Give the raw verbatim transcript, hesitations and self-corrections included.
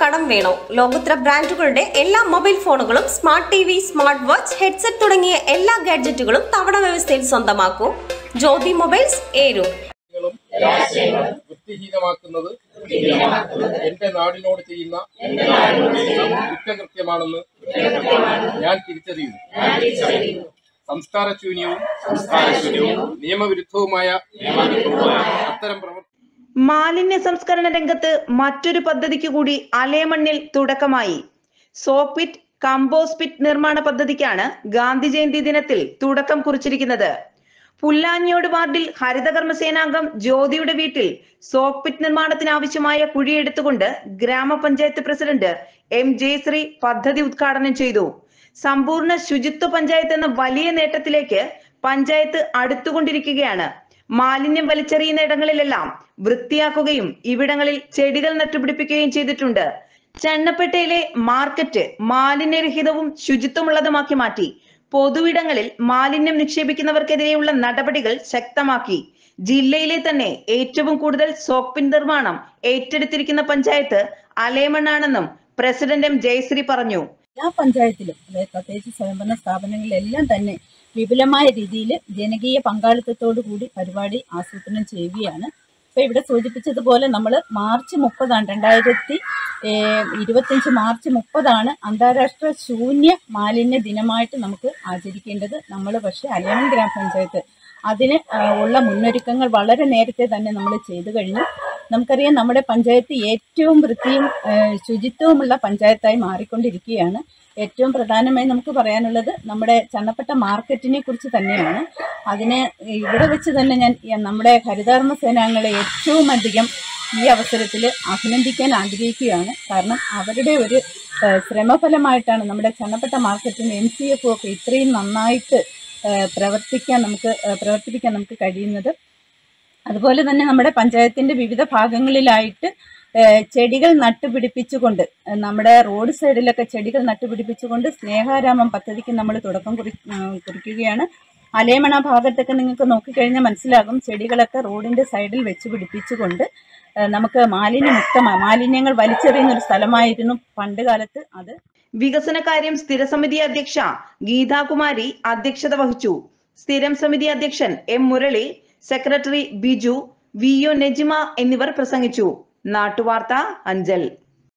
കടം വേണോ? ലോകോത്തര ബ്രാൻഡുകളുടെ എല്ലാ മൊബൈൽ ഫോണുകളും smart T V, smart watch, headset തുടങ്ങിയ എല്ലാ ഗാഡ്ജറ്റുകളും തവണ വ്യവസ്ഥയിൽ സ്വന്തമാക്കൂ. ജ്യോതി മൊബൈൽസ്, ഏരൂർ. വൃത്തിഹീനമാക്കുന്നത് എന്റെ നാടിനോട് ചെയ്യുന്ന കുറ്റകൃത്യമാണെന്ന് ഞാൻ തിരിച്ചറിയുന്നു. സംസ്കാരശൂന്യവും നിയമവിരുദ്ധവുമായ അത്തരം പ്രവർത്തനം. മാലിന്യ സംസ്കരണ രംഗത്ത് മറ്റൊരു പദ്ധതിക്ക് കൂടി അലേമണ്ണിൽ തുടക്കമായി. സോപ്പിറ്റ് കമ്പോസ്റ്റ് പിറ്റ് നിർമ്മാണ പദ്ധതിക്കാണ് ഗാന്ധി ജയന്തി ദിനത്തിൽ തുടക്കം കുറിച്ചിരിക്കുന്നത്. പുല്ലാഞ്ഞോട് വാർഡിൽ ഹരിതകർമ്മസേനാംഗം ജ്യോതിയുടെ വീട്ടിൽ സോപ്പ് പിറ്റ് നിർമ്മാണത്തിന് ആവശ്യമായ കുഴിയെടുത്തുകൊണ്ട് ഗ്രാമപഞ്ചായത്ത് പ്രസിഡന്റ് എം ജയശ്രീ പദ്ധതി ഉദ്ഘാടനം ചെയ്തു. സമ്പൂർണ്ണ ശുചിത്വ പഞ്ചായത്ത് എന്ന വലിയ നേട്ടത്തിലേക്ക് പഞ്ചായത്ത് അടുത്തുകൊണ്ടിരിക്കുകയാണ്. മാലിന്യം വലിച്ചെറിയുന്ന ഇടങ്ങളിലെല്ലാം വൃത്തിയാക്കുകയും ഇവിടങ്ങളിൽ ചെടികൾ നട്ടുപിടിപ്പിക്കുകയും ചെയ്തിട്ടുണ്ട്. ചണ്ണപ്പേട്ടയിലെ മാർക്കറ്റ് മാലിന്യരഹിതവും ശുചിത്വമുള്ളതുമാക്കി മാറ്റി. പൊതുവിടങ്ങളിൽ മാലിന്യം നിക്ഷേപിക്കുന്നവർക്കെതിരെയുള്ള നടപടികൾ ശക്തമാക്കി. ജില്ലയിലെ തന്നെ ഏറ്റവും കൂടുതൽ സോപ്പ് നിർമ്മാണം ഏറ്റെടുത്തിരിക്കുന്ന പഞ്ചായത്ത് അലേമണ്ണാണെന്നും പ്രസിഡന്റ് എം ജയശ്രീ പറഞ്ഞു. എല്ലാ പഞ്ചായത്തിലും, അതായത് പ്രത്യേകിച്ച് സ്വയംഭരണ സ്ഥാപനങ്ങളിലെല്ലാം തന്നെ വിപുലമായ രീതിയിൽ ജനകീയ പങ്കാളിത്തത്തോടു കൂടി പരിപാടി ആസൂത്രണം ചെയ്യുകയാണ്. ഇപ്പോൾ ഇവിടെ സൂചിപ്പിച്ചതുപോലെ നമ്മൾ മാർച്ച് മുപ്പതാണ് രണ്ടായിരത്തി ഇരുപത്തഞ്ച് മാർച്ച് മുപ്പതാണ് അന്താരാഷ്ട്ര ശൂന്യ മാലിന്യ ദിനമായിട്ട് നമുക്ക് ആചരിക്കേണ്ടത്. നമ്മൾ പക്ഷേ അലേമൺ ഗ്രാമപഞ്ചായത്ത് അതിന് ഉള്ള മുന്നൊരുക്കങ്ങൾ വളരെ നേരത്തെ തന്നെ നമ്മൾ ചെയ്തു കഴിഞ്ഞു. നമുക്കറിയാം, നമ്മുടെ പഞ്ചായത്ത് ഏറ്റവും വൃത്തിയും ശുചിത്വവുമുള്ള പഞ്ചായത്തായി മാറിക്കൊണ്ടിരിക്കുകയാണ്. ഏറ്റവും പ്രധാനമായി നമുക്ക് പറയാനുള്ളത് നമ്മുടെ ചണ്ണപ്പേട്ട മാർക്കറ്റിനെ കുറിച്ച് തന്നെയാണ്. അതിനെ ഇവിടെ വെച്ച് തന്നെ ഞാൻ നമ്മുടെ ഹരിതകർമ്മ സേനാംഗങ്ങളെ ഏറ്റവും അധികം ഈ അവസരത്തിൽ അഭിനന്ദിക്കാൻ ആഗ്രഹിക്കുകയാണ്. കാരണം അവരുടെ ഒരു ശ്രമഫലമായിട്ടാണ് നമ്മുടെ ചണ്ണപ്പേട്ട മാർക്കറ്റിന് എം സി എഫ് ഒക്കെ ഇത്രയും നന്നായിട്ട് പ്രവർത്തിക്കാൻ നമുക്ക് പ്രവർത്തിപ്പിക്കാൻ നമുക്ക് കഴിയുന്നത്. അതുപോലെ തന്നെ നമ്മുടെ പഞ്ചായത്തിൻ്റെ വിവിധ ഭാഗങ്ങളിലായിട്ട് ചെടികൾ നട്ടുപിടിപ്പിച്ചുകൊണ്ട്, നമ്മുടെ റോഡ് സൈഡിലൊക്കെ ചെടികൾ നട്ടുപിടിപ്പിച്ചുകൊണ്ട് സ്നേഹാരാമം പദ്ധതിക്ക് നമ്മൾ തുടക്കം കുറി കുറിക്കുകയാണ്. അലേമണ ഭാഗത്തൊക്കെ നിങ്ങൾക്ക് നോക്കിക്കഴിഞ്ഞാൽ മനസ്സിലാകും, ചെടികളൊക്കെ റോഡിൻ്റെ സൈഡിൽ വെച്ച് പിടിപ്പിച്ചുകൊണ്ട് നമുക്ക് മാലിന്യമുക്തമായ മാലിന്യങ്ങൾ വലിച്ചെറിയുന്ന ഒരു സ്ഥലമായിരുന്നു പണ്ട് കാലത്ത്. അത് വികസനകാര്യം സ്ഥിരസമിതി അധ്യക്ഷ ഗീതാകുമാരി അധ്യക്ഷത വഹിച്ചു. സ്ഥിരം സമിതി അധ്യക്ഷൻ M Murali, secretary Biju, V U Najima എന്നിവർ പ്രസംഗിച്ചു. നാട്ടുവാർത്ത, അഞ്ചൽ.